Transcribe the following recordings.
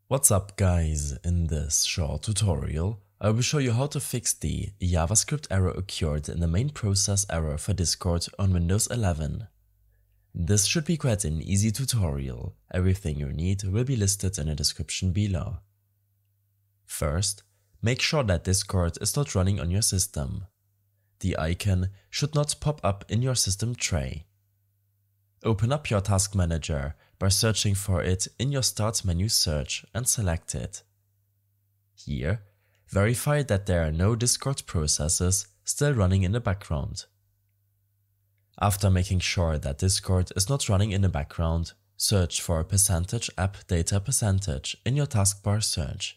What's up guys, in this short tutorial I will show you how to fix the JavaScript error occurred in the main process error for Discord on Windows 11. This should be quite an easy tutorial, everything you need will be listed in the description below. First, make sure that Discord is not running on your system. The icon should not pop up in your system tray. Open up your task manager by searching for it in your Start menu search and select it. Here, verify that there are no Discord processes still running in the background. After making sure that Discord is not running in the background, search for %app_data% in your taskbar search.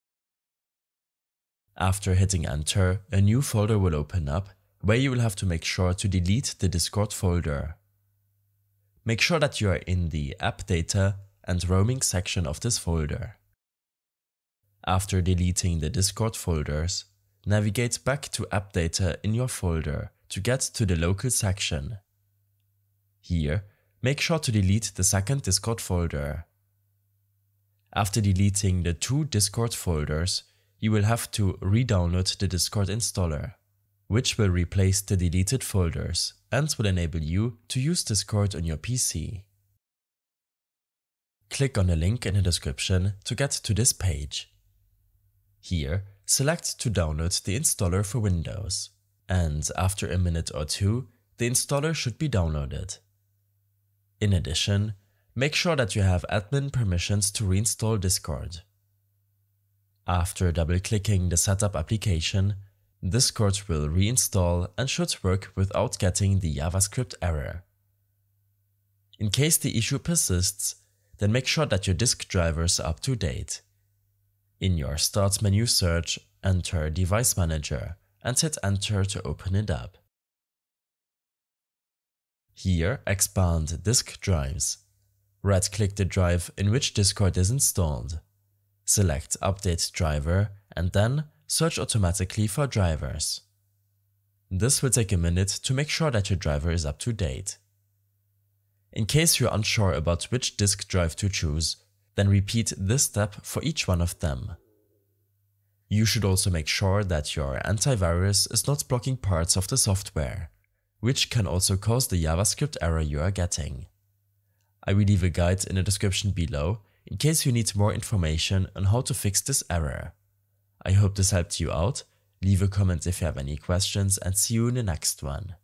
After hitting enter, a new folder will open up where you will have to make sure to delete the Discord folder. Make sure that you are in the app data and roaming section of this folder. After deleting the Discord folders, navigate back to app data in your folder to get to the local section. Here, make sure to delete the second Discord folder. After deleting the two Discord folders, you will have to re-download the Discord installer, which will replace the deleted folders and will enable you to use Discord on your PC. Click on the link in the description to get to this page. Here, select to download the installer for Windows, and after a minute or two, the installer should be downloaded. In addition, make sure that you have admin permissions to reinstall Discord. After double-clicking the setup application, Discord will reinstall and should work without getting the JavaScript error. In case the issue persists, then make sure that your disk drivers are up to date. In your Start menu search, enter Device Manager and hit enter to open it up. Here, expand Disk Drives. Right-click the drive in which Discord is installed. Select Update Driver and then search automatically for drivers. This will take a minute to make sure that your driver is up to date. In case you're unsure about which disk drive to choose, then repeat this step for each one of them. You should also make sure that your antivirus is not blocking parts of the software, which can also cause the JavaScript error you are getting. I will leave a guide in the description below in case you need more information on how to fix this error. I hope this helped you out. Leave a comment if you have any questions and see you in the next one.